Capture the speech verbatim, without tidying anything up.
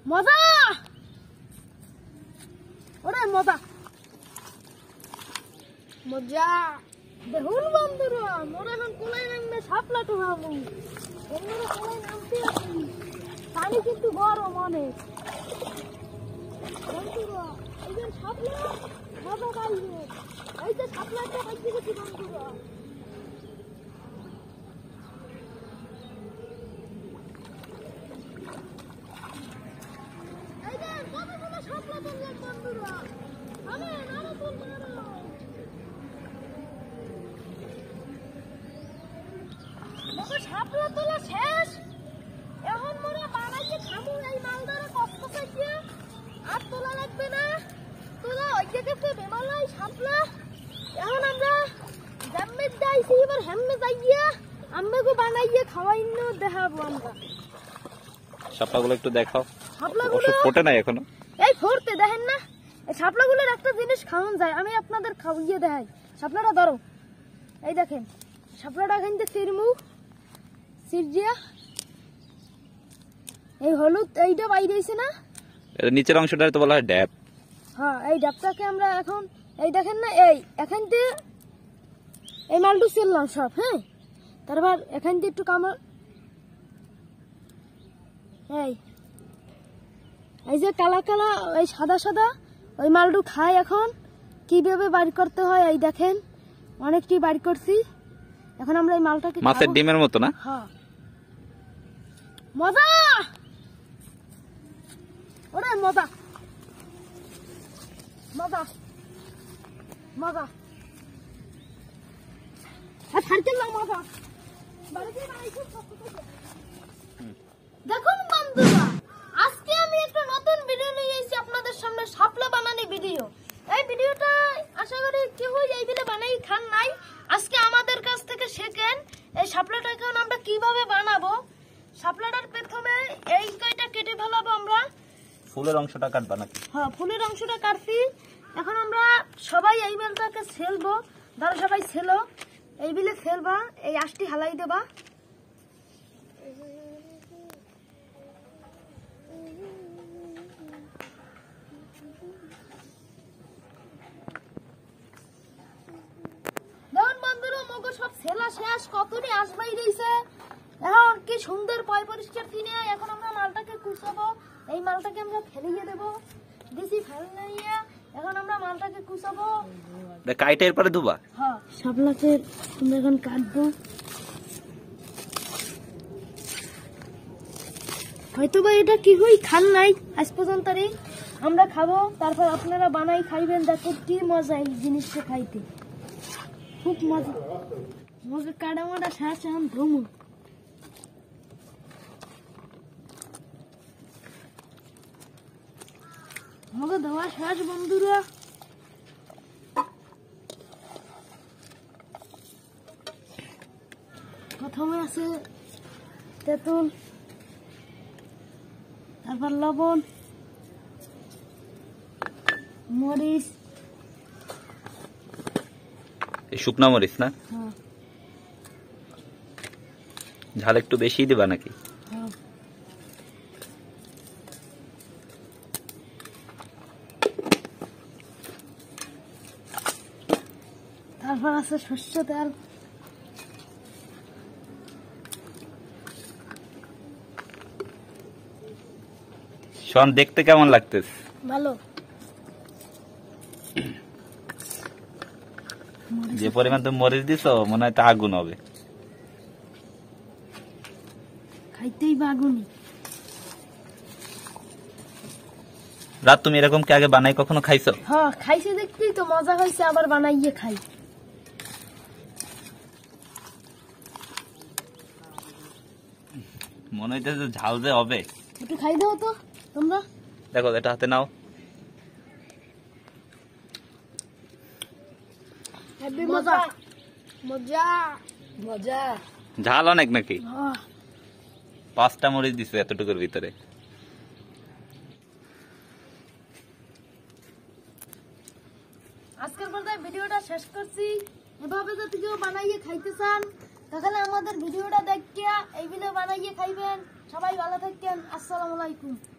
মজা ওরে মজা মজা দেখুন বন্ধুরা মোরা এখন কোলাই নামবে শাপলা তো ভাবু বন্ধুরা কোলাই নামতে আছি পানি কিন্তু গরম অনেক বন্ধুরা এই যে শাপলা মজা পাইবে এই যে শাপলাটা পাইতে গেছি বন্ধুরা এই যে কতগুলো শাপলা তুললাম বন্ধুরা আমি আরো তুলবো শাপলা তোলা শেষ এখন মোরা বানাইতে খামু এই মালদারে কষ্ট থেকে আর তোলা লাগবে না তোলা হইতে গেছে বেমালাই শাপলা এখন আমরা জাম্মে যাইছি এবার হেমনে যাইয়া আম্মাকে বানাইয়ে খাওয়াইনো দেখাবো আমরা শাপলাগুলো একটু দেখাও শাপলাগুলো ফোটে নাই এখনো এই ফোরতে দেখেন না এই শাপলাগুলোর একটা জিনিস খাওয়ান যায় আমি আপনাদের খাওয়িয়ে দেখাই শাপলাটা ধরো এই দেখেন শাপলাটা এখান থেকে চিরমু সিরজিয়া এই হলুদ এইটা বাইরে হইছে না এর নিচের অংশটা তো বলা হয় ড্যাপ হ্যাঁ এই ড্যাপটাকে আমরা এখন এই দেখেন না এই এখান থেকে এই মালটু ছিললাম সব হ্যাঁ তারপর এখান থেকে একটু কামড় এই এই যে কালা কালা এই সাদা সাদা ওই মালটু খায় এখন কিভাবে বাড়ি করতে হয় এই দেখেন অনেকটি বাড়ি করছি এখন আমরা এই মালটাকে মাছের ডিমের মতো না হ্যাঁ মজা ওরে মজা মজা মজা আর ছাড়তে না মজা বাড়িতে বাড়িতে দেখুন বন্ধুরা আজকে আমি একটা নতুন ভিডিও নিয়ে এসেছি আপনাদের সামনে শাপলা বানানো ভিডিও এই ভিডিওটা আশা করি কেউ এই ভিডিও বানাই খান নাই আজকে আমাদের কাছ থেকে শেখেন এই শাপলাটাকে আমরা কিভাবে বানাবো শাপলাটার প্রথমে এই কয়টা কেটে ফেলাবো আমরা ফুলের অংশটা কাটবা নাকি হ্যাঁ ফুলের অংশটা কাটছি এখন আমরা সবাই এই মালটাকে ছেলবো ধরো সবাই ছেলো এই বিলে ছেলবা এই আঁশটি হালাই দেবা দেখুন বন্ধুরা মগো সব ছেলা শেষ কতটি আঁশ বাইরেছে এখন কি সুন্দর পয় পরিষ্কার কিনে এখন আমরা মালটাকে কুচাবো এই মালটাকে আমরা ফেলিয়ে দেবো দিছি ফেলিয়ে এখন আমরা মালটাকে কুচাবো কাইটা এরপরে ধুবা হ্যাঁ শাপলাকে আমরা এখন কাটবো হয়তো বা এটা কি হই খান নাই আজ পর্যন্ত আমরা খাবো তারপর আপনারা বানাই খাইবেন দেখো কি মজা এই জিনিসটা খাইতে খুব মজা মজা কাটা মাটা শেষ এখন ভ্রমণ মজা দেওয়া শেষ বন্ধুরা প্রথমে আছে তেঁতুল তারপর লবণ মরিচ এই শুকনা মরিচ না হ্যাঁ ঝাল একটু বেশি দিবা নাকি হ্যাঁ তারপর আছে সরষে তেল শোন দেখতে কেমন লাগতেছে ভালো যে পরিমাণ তুমি মরিচ দিছো মনে হয় তা আগুন হবে খাইতেই বাগুনি রাত তুমি এরকম কি আগে বানাই কখনো খাইছো হ্যাঁ খাইছে দেখতেই তো মজা হয়েছে আবার বানাইয়ে খাই মনে হইতেছে ঝাল যে হবে একটু খাই দাও তো তোমরা দেখো এটা হাতে নাও মজা মজা মজা ঝাল অনেক নাকি হ্যাঁ পাঁচটা মরিচ দিছে এতটুকুর ভিতরে আজকের পর্যায়ে ভিডিওটা শেষ করছি এভাবে যদি কেউ বানাইয়ে খাইতে চান তাহলে আমাদের ভিডিওটা দেখিয়া এই ভিডিও বানাইয়ে খাইবেন সবাই ভালো থাকেন আসসালামু আলাইকুম।